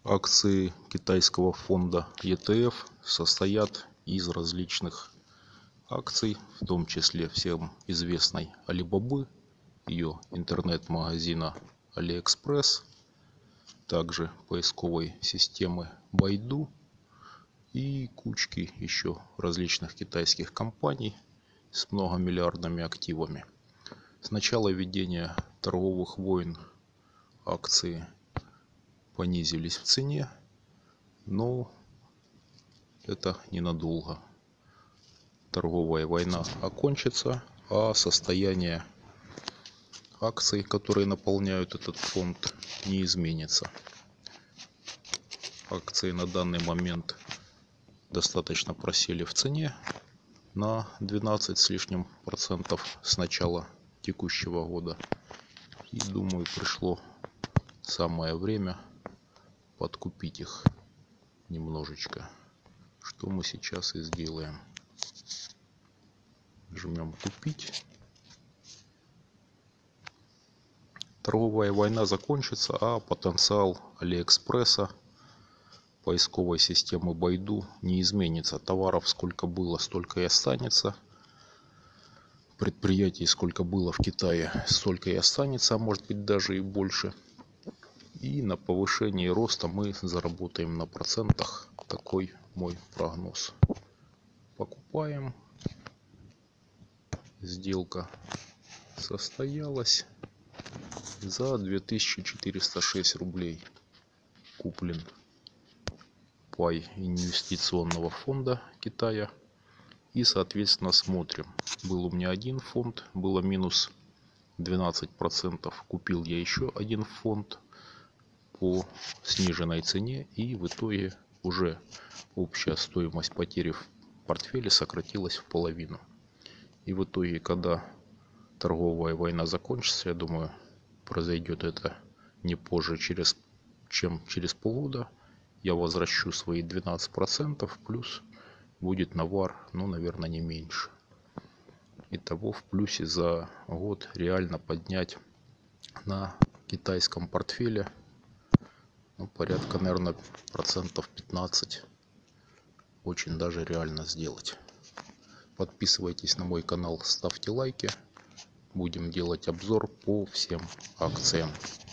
Акции китайского фонда ETF состоят из различных акций, в том числе всем известной Alibaba, ее интернет-магазина AliExpress, также поисковой системы Baidu и кучки еще различных китайских компаний с многомиллиардными активами. С начала ведения торговых войн акции понизились в цене, но это ненадолго. Торговая война окончится, а состояние акций, которые наполняют этот фонд, не изменится. Акции на данный момент достаточно просели в цене на 12 с лишним процентов с начала текущего года. И думаю, пришло самое время подкупить их немножечко, что мы сейчас и сделаем. Жмем купить. Торговая война закончится, а потенциал Алиэкспресса, поисковой системы Baidu, не изменится. Товаров сколько было, столько и останется. Предприятий сколько было в Китае, столько и останется, а может быть даже и больше. И на повышении роста мы заработаем на процентах. Такой мой прогноз. Покупаем. Сделка состоялась. За 2406 рублей куплен пай инвестиционного фонда Китая. И соответственно смотрим. Был у меня один фонд, было минус 12%. Купил я еще один фонд по сниженной цене, и в итоге уже общая стоимость потери в портфеле сократилась в половину. И в итоге, когда торговая война закончится, я думаю, произойдет это не позже, чем через полгода, я возвращу свои 12%, плюс будет навар, ну, наверное, не меньше. Итого в плюсе за год реально поднять на китайском портфеле, ну, порядка, наверное, процентов 15. Очень даже реально сделать. Подписывайтесь на мой канал, ставьте лайки. Будем делать обзор по всем акциям.